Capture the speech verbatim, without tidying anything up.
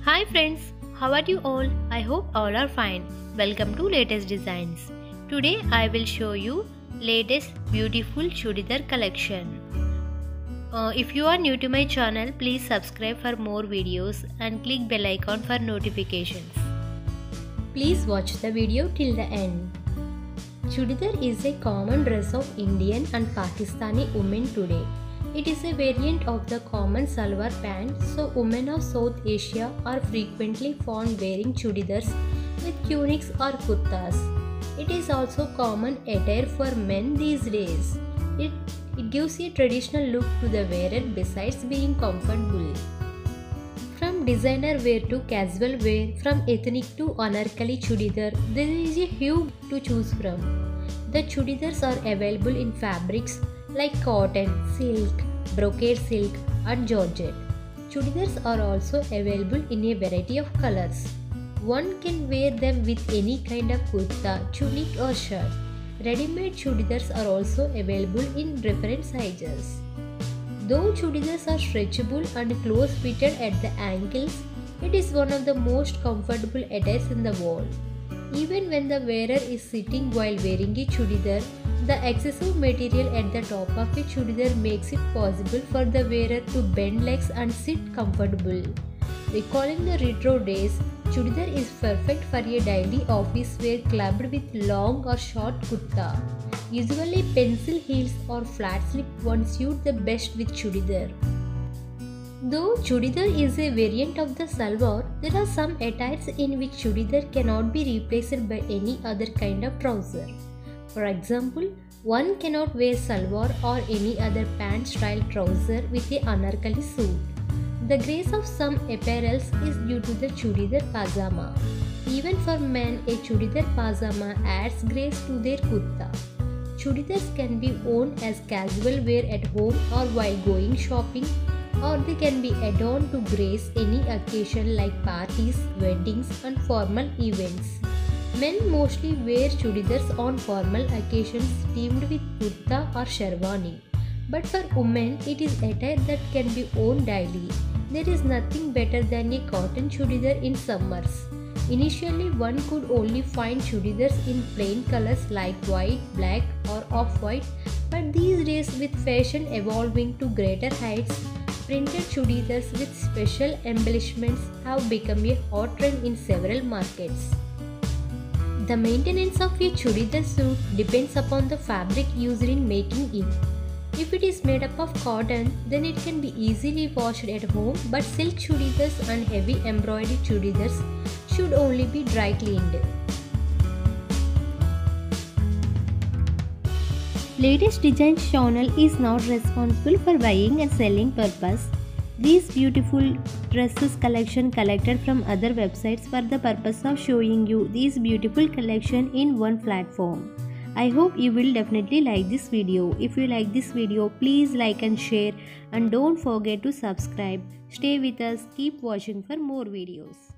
Hi friends, how are you all? I hope all are fine. Welcome to latest designs. Today I will show you latest beautiful chudidar collection. Uh, if you are new to my channel, please subscribe for more videos and click bell icon for notifications. Please watch the video till the end. Chudidar is a common dress of Indian and Pakistani women today. It is a variant of the common salwar pant, so women of South Asia are frequently found wearing chudidars with tunics or kurtas. It is also common attire for men these days. It, it gives a traditional look to the wearer besides being comfortable. From designer wear to casual wear, from ethnic to anarkali chudidar, there is a huge to choose from. The chudidars are available in fabrics like cotton, silk, brocade silk and georgette. Chudidars are also available in a variety of colors. One can wear them with any kind of kurta, tunic or shirt. Ready-made chudidars are also available in different sizes. Though chudidars are stretchable and close-fitted at the ankles, it is one of the most comfortable attires in the world. Even when the wearer is sitting while wearing a chudidar, the excessive material at the top of a chudidar makes it possible for the wearer to bend legs and sit comfortable. Recalling the retro days, chudidar is perfect for a daily office wear clubbed with long or short kurta. Usually pencil heels or flat slip ones suit the best with chudidar. Though chudidar is a variant of the salwar, there are some attires in which chudidar cannot be replaced by any other kind of trouser. For example, one cannot wear salwar or any other pant style trouser with a anarkali suit. The grace of some apparels is due to the chudidar pajama. Even for men, a chudidar pajama adds grace to their kurta. Chudidars can be worn as casual wear at home or while going shopping, or they can be adorned to grace any occasion like parties, weddings and formal events. Men mostly wear chudidars on formal occasions teamed with kurta or sherwani. But for women, it is attire that can be worn daily. There is nothing better than a cotton chudidar in summers. Initially, one could only find chudidars in plain colors like white, black or off-white, but these days with fashion evolving to greater heights, printed chudidars with special embellishments have become a hot trend in several markets. The maintenance of a chudidar suit depends upon the fabric used in making it. If it is made up of cotton, then it can be easily washed at home, but silk chudidars and heavy embroidered chudidars should only be dry cleaned. Latest Designs channel is not responsible for buying and selling purpose. These beautiful dresses collection collected from other websites for the purpose of showing you these beautiful collection in one platform. I hope you will definitely like this video. If you like this video, please like and share and don't forget to subscribe. Stay with us, keep watching for more videos.